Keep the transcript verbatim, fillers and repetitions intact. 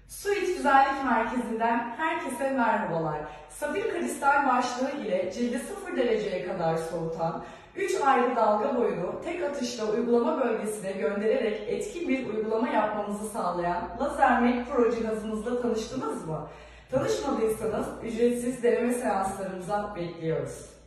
Suit Güzellik Merkezi'nden herkese merhabalar. Safir kristal başlığı ile cildi sıfır dereceye kadar soğutan, üç ayrı dalga boyunu tek atışla uygulama bölgesine göndererek etkin bir uygulama yapmamızı sağlayan LaserMake Pro cihazımızla tanıştınız mı? Tanışmadıysanız ücretsiz deneme seanslarımıza bekliyoruz.